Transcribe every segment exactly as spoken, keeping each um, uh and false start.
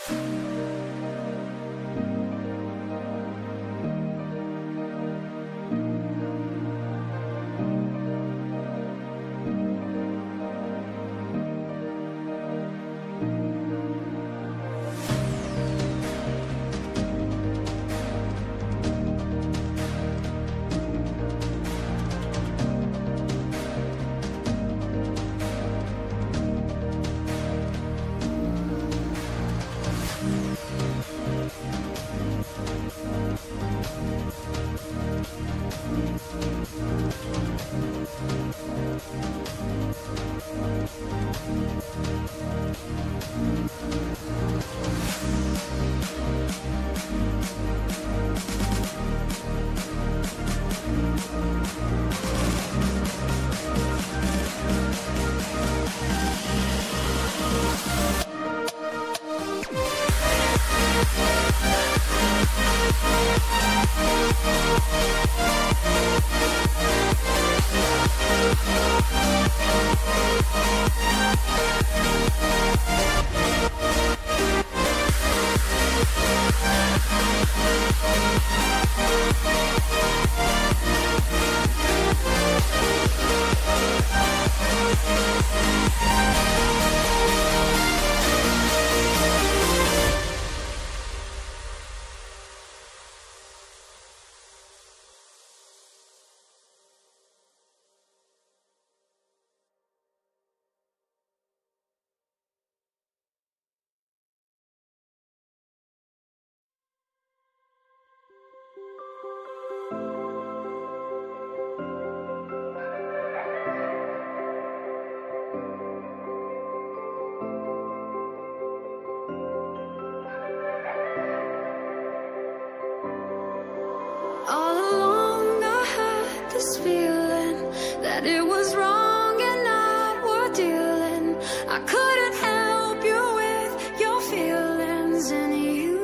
All along I had this feeling that it was wrong and not worth dealing. I couldn't help you with your feelings and you.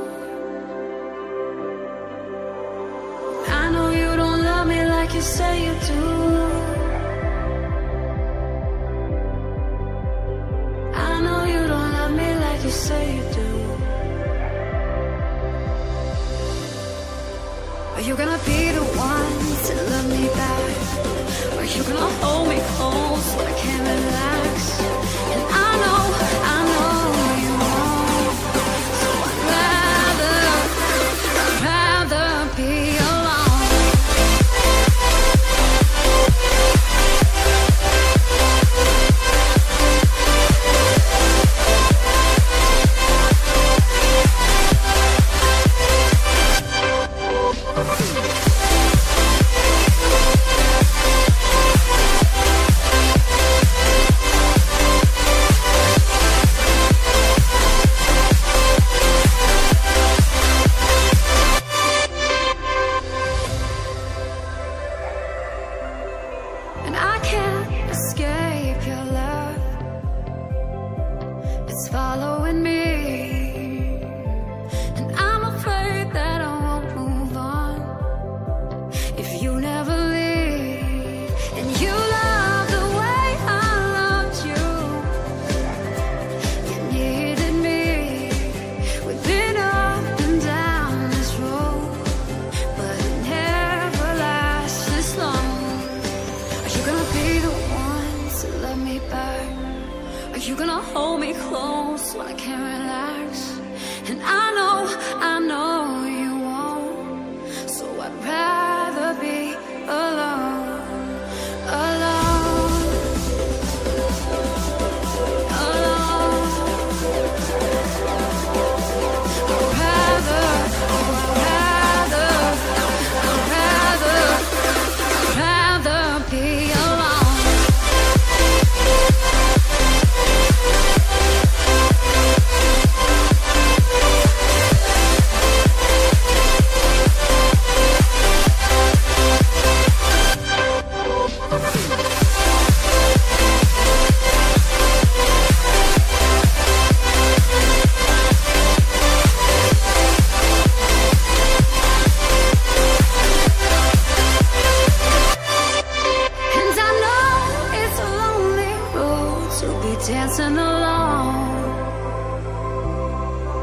I know you don't love me like you say you do. I know you don't love me like you say you do. Are you gonna be the one to love me back? Are you gonna hold me close when I can't relax? And I know, I know you won't. So I'd rather, I'd rather be alone. And I can't escape your love. It's following me. And I'm afraid that I won't move on if you never leave. And you love the way I loved you. You needed me. We've been up and down this road, but it never lasts this long. Are you gonna be the one to love me back? Are you gonna hold me close when I can't relax? And I know, I know you won't. So I'd rather be alone, alone, alone. I'd rather, I'd rather, I'd rather, I'd rather be alone. And I know it's a lonely road to be dancing alone.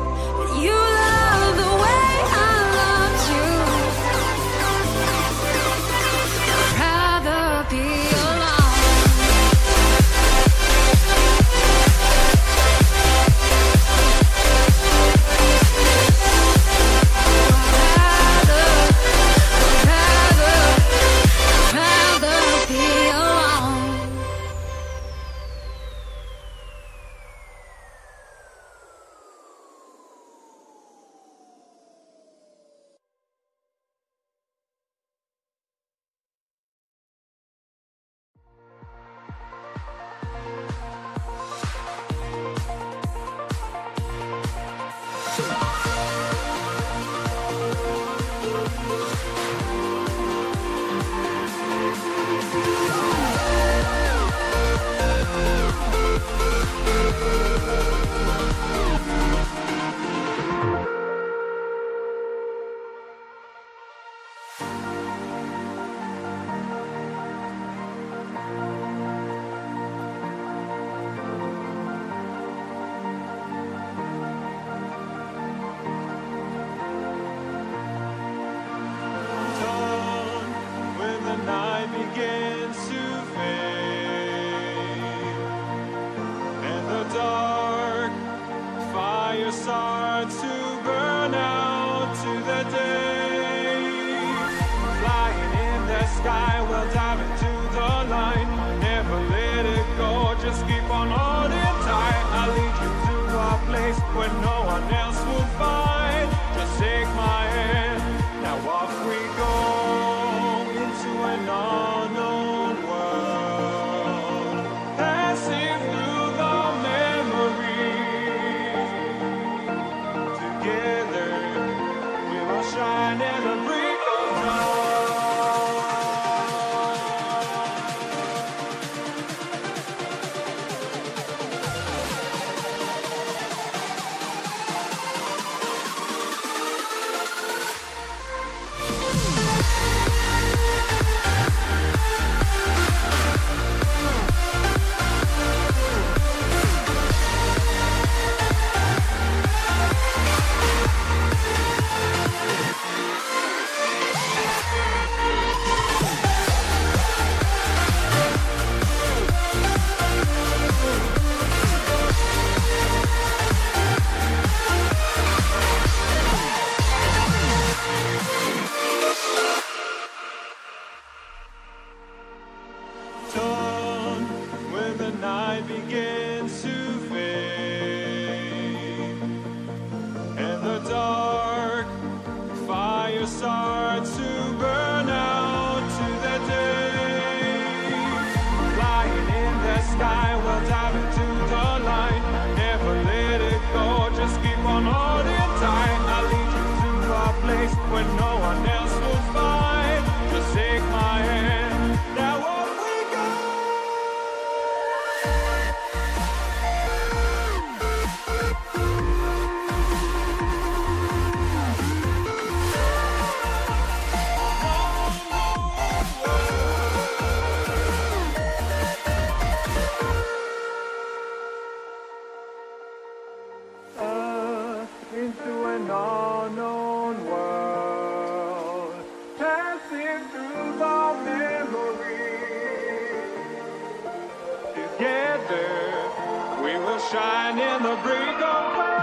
dark, fire starts to burn out to the day. Flying in the sky, we'll dive into the line. Never let it go, just keep on holding tight. I'll lead you to a place where no one else will find. Just take my hand, now off we go into an unknown world, passing through the memories. Together we will shine in the break of dawn. Dawn, when the night begins to fade, and the dark fire starts to burn out to the day. Flying in the sky, we'll dive into the light. Never let it go, just keep on holding tight. I'll lead you to a place where no one else will find. Just take my hand, now off we go. Into an unknown world, passing through the memories. Together we will shine in the break of dawn.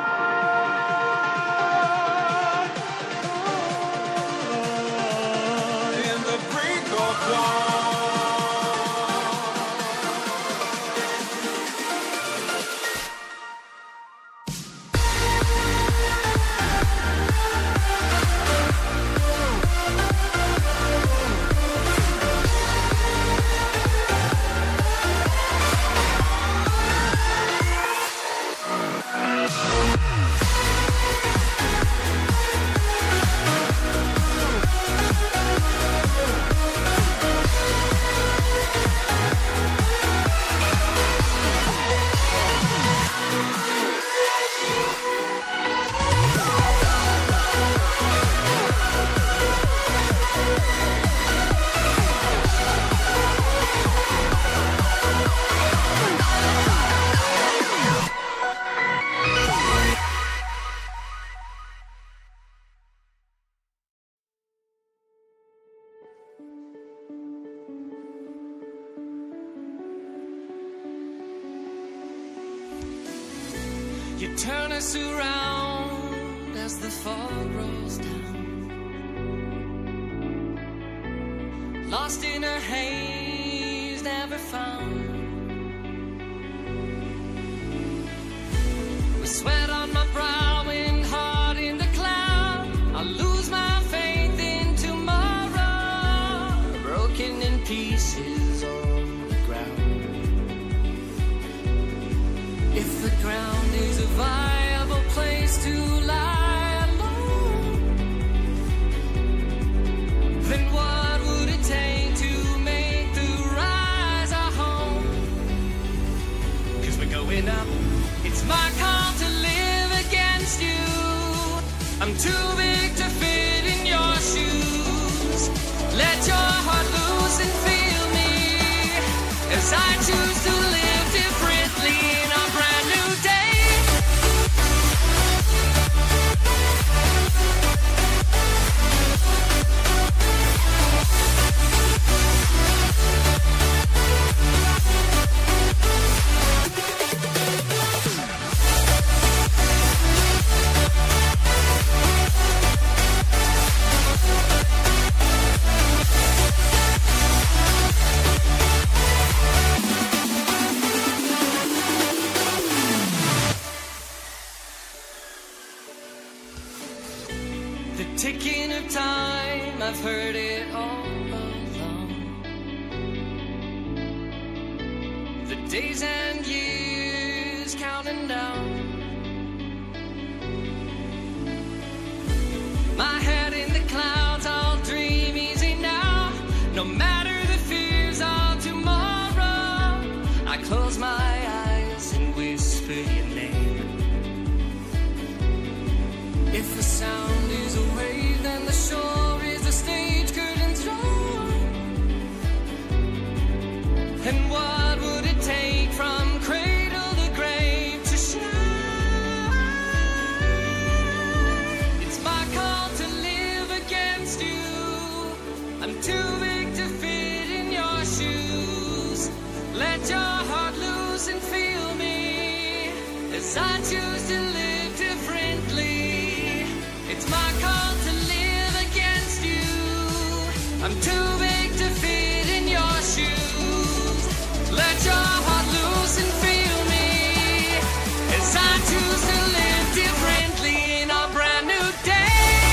In the break of dawn. You turn us around as the fog rolls down, lost in a haze never found. With sweat on my brow and heart in the cloud, I lose my faith in tomorrow, broken in pieces on the ground. If the ground is a viable place to lie alone, then what would it take to make the rise our home? 'Cause we're going up, it's my call to live against you. I'm too big to fit in your shoes. Let your heart loose and feel me as I choose to live differently in a brand new day. ticking of time, I've heard it all along. The days and years counting down. My head in the clouds, I'll dream easy now. No matter the fears of tomorrow, I close my eyes and whisper your name. If the sound is a wave, then the shore is the stage curtains drawn. And what would it take from cradle to grave to shine? It's my call to live against you. I'm too big to fit in your shoes. Let your heart loose and feel me as I choose to live differently. It's my call to live against you. I'm too big to fit in your shoes. Let your heart loose and feel me as I choose to live differently in a brand new day.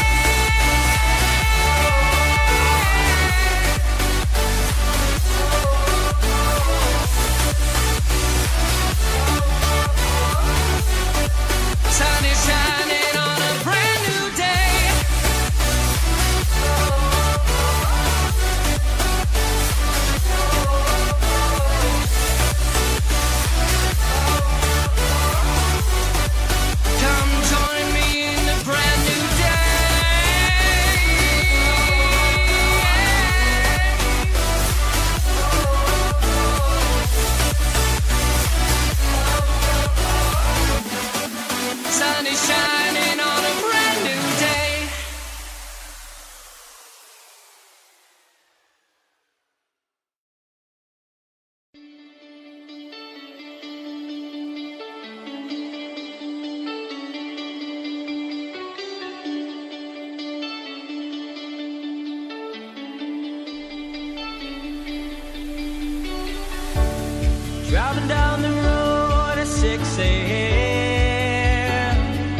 Sun is shining on a brand new day. Come join me in a brand new day. Sun is shining on a brand new day. Driving down the road at six a.m.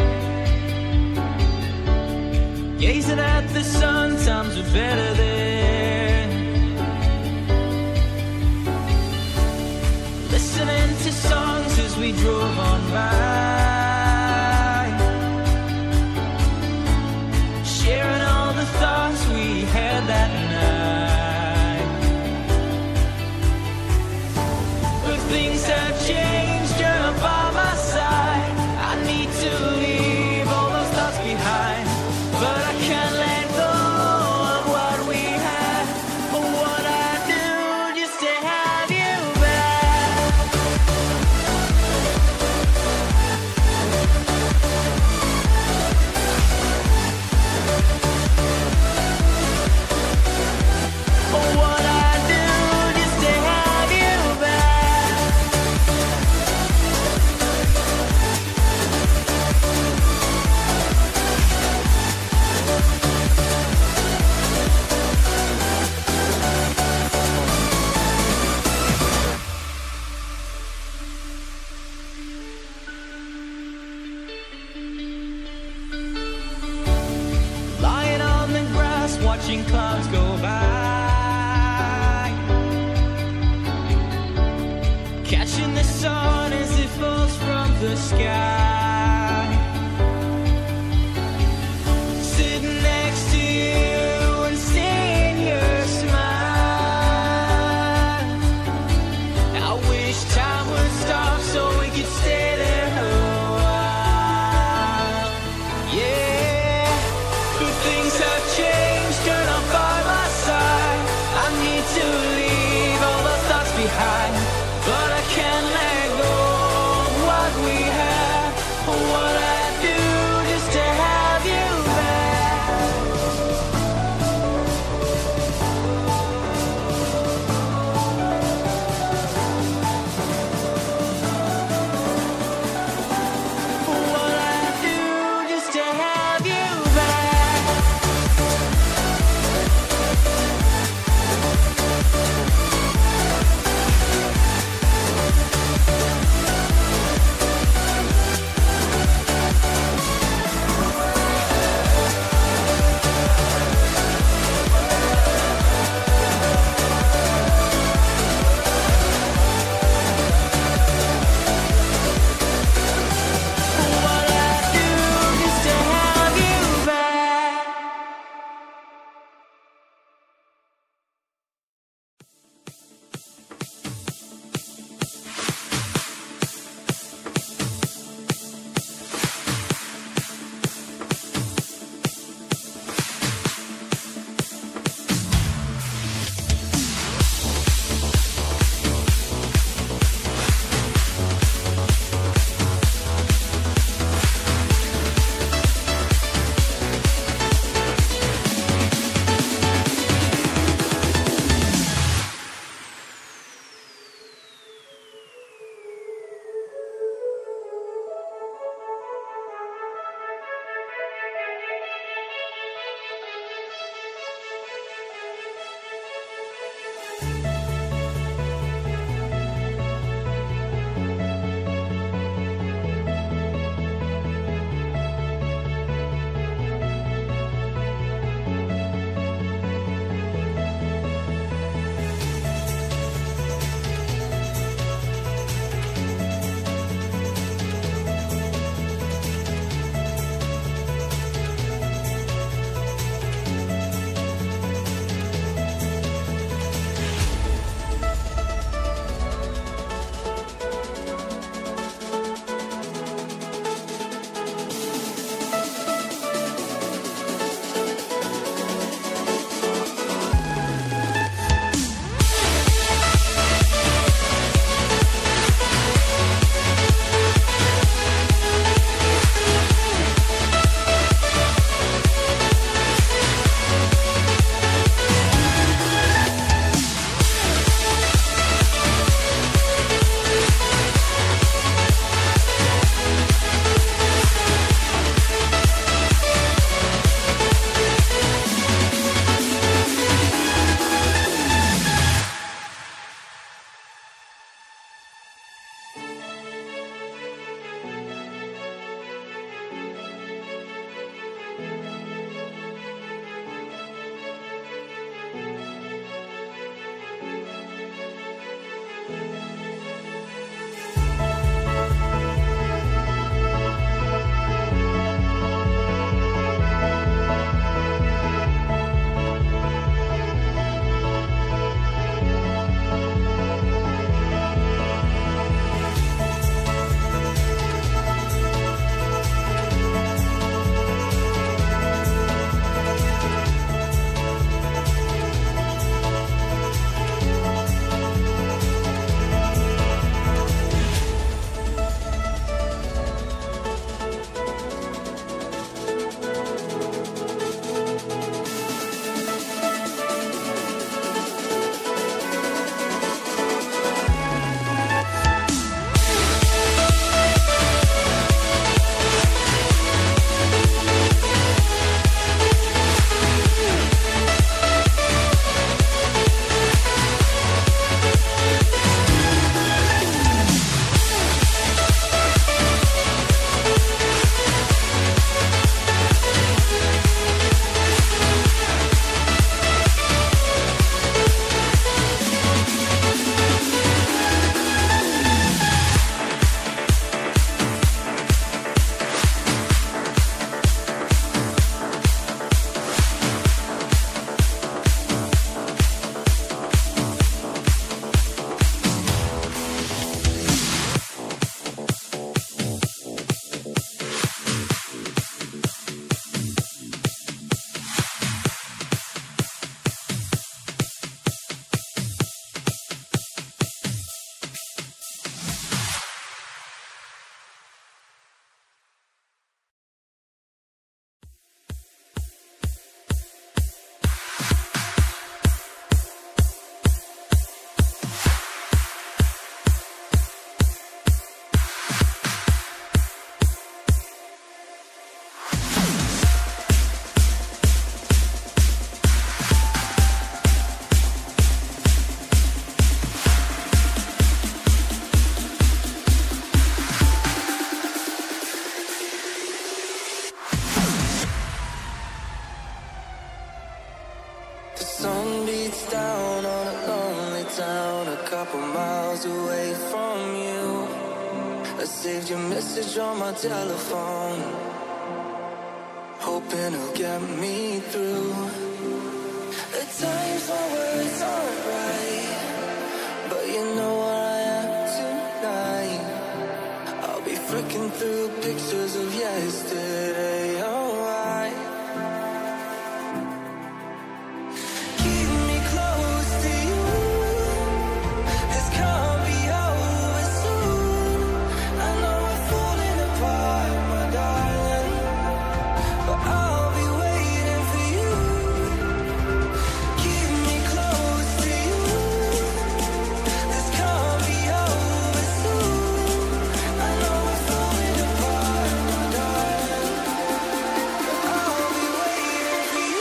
Gazing at the sun, times were better then. Listening to songs as we drove on by, sharing all the thoughts we had that night. But things have changed, you're not by my side. I need to leave all those thoughts behind, but I can't let go of what we had. But what I do just to have you back. But what I do just to have you back. Lying on the grass, watching clouds go by, catching the sun as it falls from the sky. Sitting next to you and seeing your smile. I wish time would stop so we could stay there a while. Yeah, but things have changed, you're not by my side. I need to leave all those thoughts behind, but I can't let go of what we had. your message on my telephone, hoping it'll get me through. At times my words aren't right, but you know where I am tonight. I'll be flicking through pictures of yesterday, alright. Keep me close to you, this can't be over soon. I know we're falling apart, my darling, but I'll be waiting for you. Keep me close to you, this can't be over soon. I know we're falling apart, my darling, but I'll be waiting for you.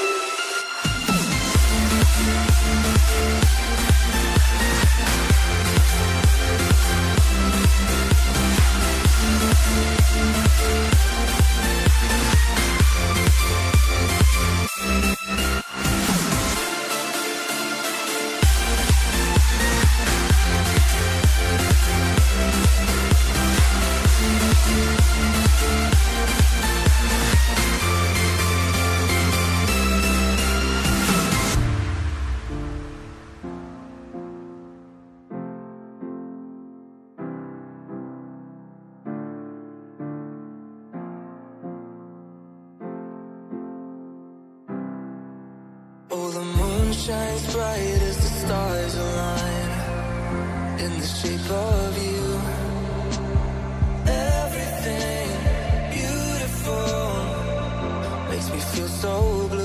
Oh, the moon shines bright as the stars align in the shape of you. Everything beautiful makes me feel so blue.